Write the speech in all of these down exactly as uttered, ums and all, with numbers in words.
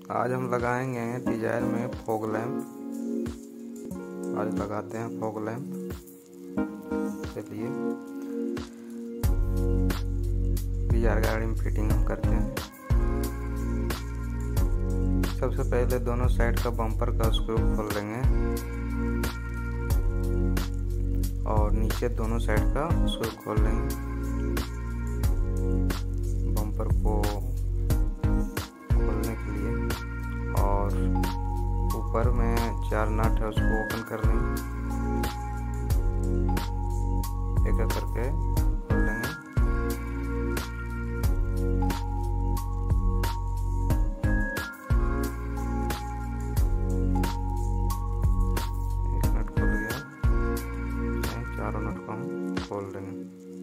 आज हम लगाएंगे डिजायर में फॉग लैंप। आज लगाते हैं फॉग लैंप। चलिए डिजायर गाड़ी में फिटिंग हम करते हैं। सबसे पहले दोनों साइड का बम्पर का स्क्रू खोल लेंगे और नीचे दोनों साइड का स्क्रू खोल लेंगे। बम्पर को खोलने के लिए और ऊपर में चार नट है उसको ओपन कर लेंगे। एक एक करके खोल लेंगे। एक नट खुल गया, चारों नट को हम खोल देंगे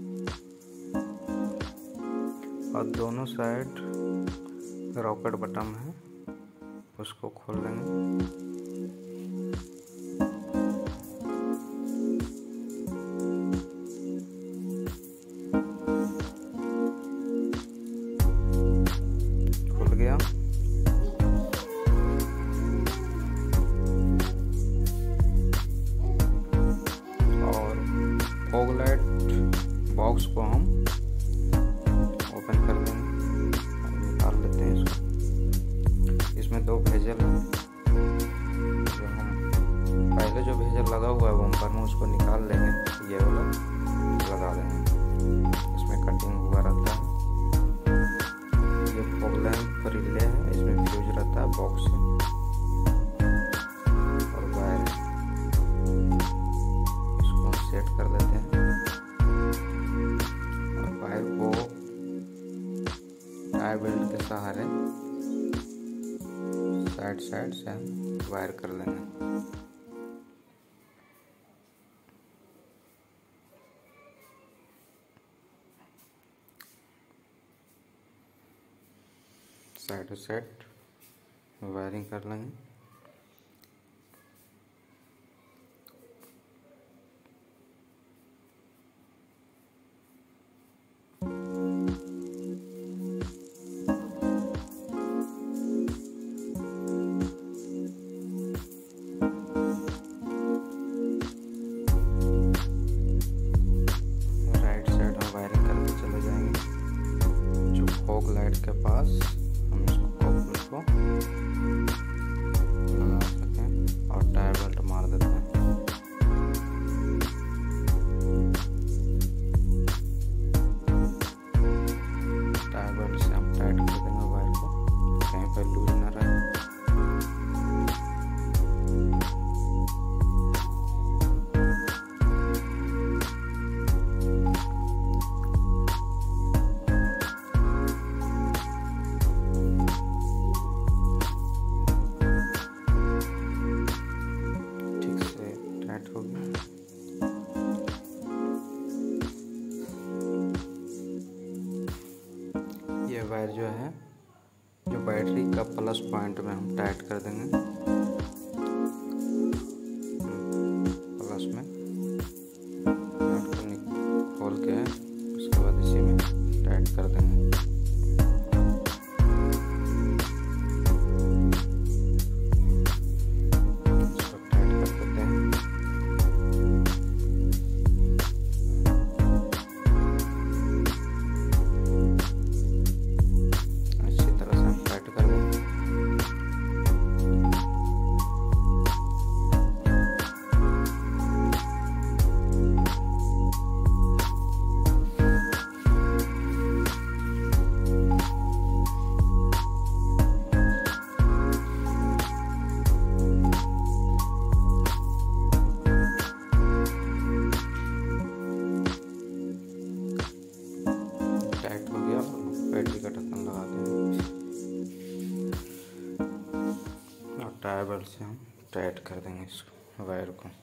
और दोनों साइड रॉकेट बटन है उसको खोल लेंगे। खुल गया। और फॉग लाइट बॉक्स को हम ओपन कर देंगे, निकाल लेते हैं इसको। इसमें दो भेजल है, जो हम पहले जो भेजल लगा हुआ है बम्पर में उसको निकाल लेंगे, ये वाला लगा देंगे। इसमें कटिंग हुआ रहता है। ये फॉग लैंप रिले है, इसमें फ्यूज रहता है बॉक्स से और वायर इसको हम सेट कर देते हैं और वायर को टाई बेल्ट के सहारे साइड साइड से हम वायर कर लेंगे। साइड टू साइड वायरिंग कर लेंगे। राइट साइड हम वायरिंग करके चले जाएंगे जो फॉग लाइट के पास हम इसको कॉपर को लगा सकें और टायर बेल्ट मार देते हैं। टायर बेल्ट से हम टाइट कर देंगे वायर को, कहीं पर लूज ना रहे। हो गया। ये वायर जो है जो बैटरी का प्लस पॉइंट में हम टाइट कर देंगे। प्लस में नट को खोल के उसके बाद इसी में टाइट कर देंगे। बैटरी का ढक्कन लगा देंगे और टायर बेल्ट से हम टाइट कर देंगे इस वायर को।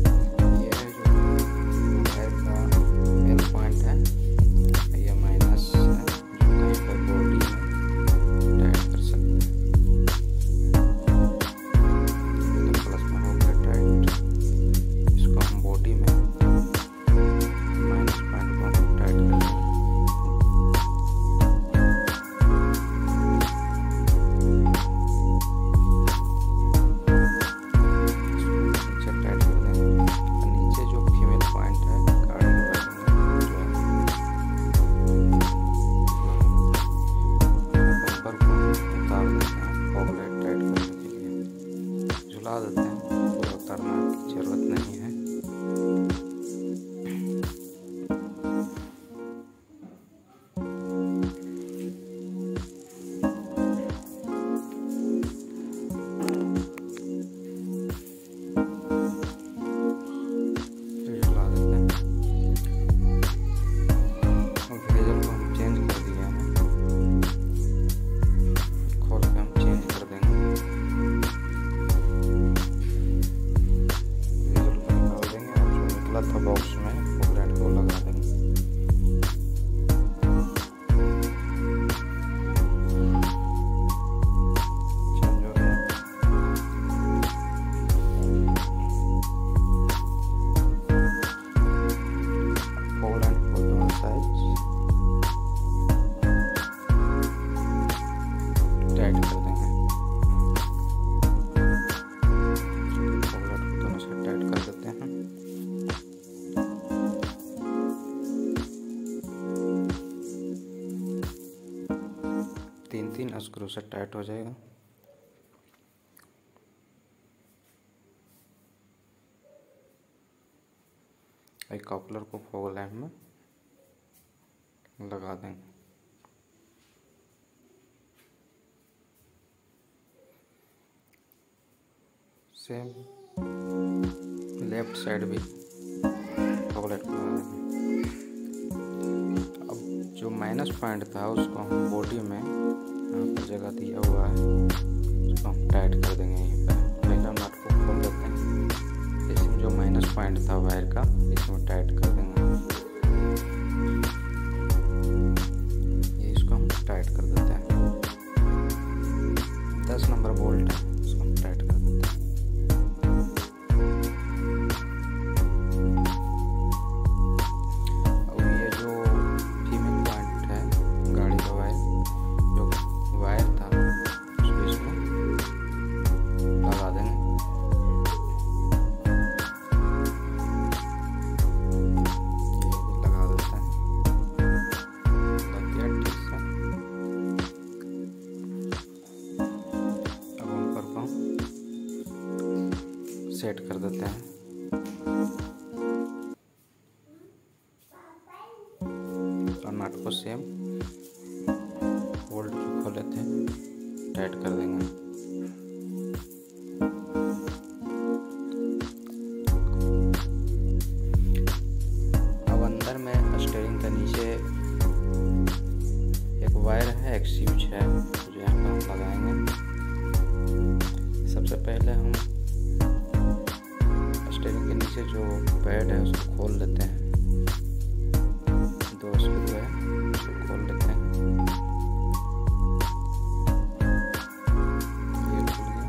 ये जो वायर का मेल पॉइंट है, ये माइनस साइज टाइट कर देंगे। फॉगलाइट को दोनों साइड टाइट कर देते हैं। तीन तीन स्क्रू से टाइट हो जाएगा। एक कपलर को फॉगलाइट में लगा देंगे। सेम लेफ्ट साइड भी फॉगलाइट को लगा देंगे। अब जो माइनस पॉइंट था उसको हम बॉडी में यहाँ पर जगह दिया हुआ है उसको हम टाइट कर देंगे। यहीं पर पहले नट को खोल देते हैं। इसमें जो माइनस पॉइंट था वायर का इसमें टाइट कर देंगे। ये इसको हम टाइट कर देते हैं। दस नंबर बोल्ट है, इसको हम टाइट कर देते हैं। अब ये जो फीमेल पॉइंट है गाड़ी का वायर, जो वायर था उसको इसमें लगा देंगे। सेट कर देते हैं। और नट को सेम बोल्ट जो खोले थे टाइट कर देंगे। अब अंदर में स्टीयरिंग के नीचे एक वायर है, एक स्विच है जो यहाँ पर हम लगाएंगे। सबसे पहले हम स्टीयरिंग के नीचे जो पैड है उसको खोल लेते हैं। दो स्क्रू है उसको खोल लेते हैं। ये खुल गया।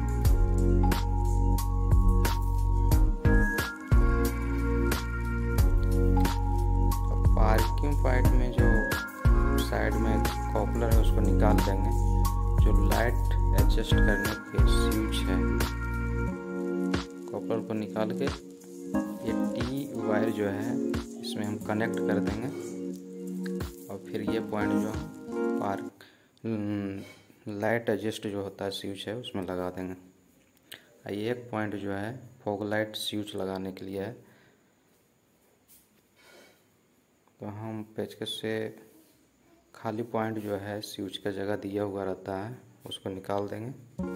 अब पार्किंग पॉइंट में जो साइड में कॉपलर है उसको निकाल देंगे। जो लाइट एडजस्ट करने के स्विच है कॉपलर को निकाल के ये टी वायर जो है इसमें हम कनेक्ट कर देंगे। और फिर ये पॉइंट जो पार्क लाइट एडजस्ट जो होता है स्विच है उसमें लगा देंगे। ये एक पॉइंट जो है फॉगलाइट स्विच लगाने के लिए है, तो हम पेचकस से खाली पॉइंट जो है स्विच का जगह दिया हुआ रहता है उसको निकाल देंगे।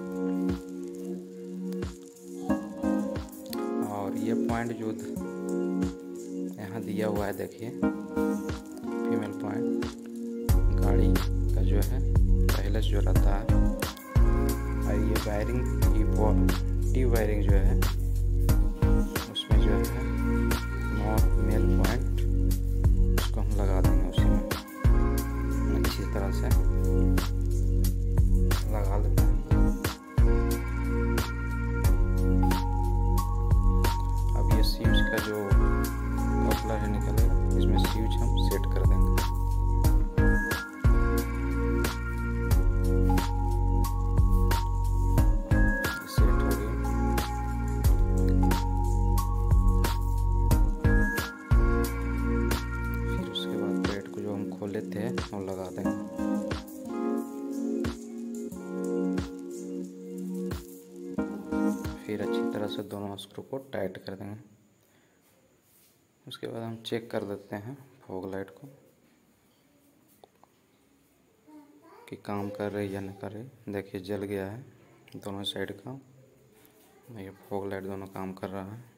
और ये पॉइंट जो यहाँ दिया हुआ है देखिए फीमेल पॉइंट गाड़ी का जो है पहले से जो रहता है। और ये वायरिंग की टी वायरिंग जो है उसमें जो है नॉर्थ मेल पॉइंट उसको हम लगा देंगे। उसी में अच्छी तरह से लगा लेते हैं। अब ये स्विच का जो कपलर है निकलेगा, इसमें स्विच हम सेट कर देंगे। सेट हो गया। फिर उसके बाद प्लेट को जो हम खोले थे वो लगा देंगे। फिर अच्छी तरह से दोनों स्क्रू को टाइट कर देंगे। उसके बाद हम चेक कर देते हैं फॉगलाइट को कि काम कर रही या नहीं कर रही। देखिए जल गया है दोनों साइड का। ये फॉगलाइट दोनों काम कर रहा है।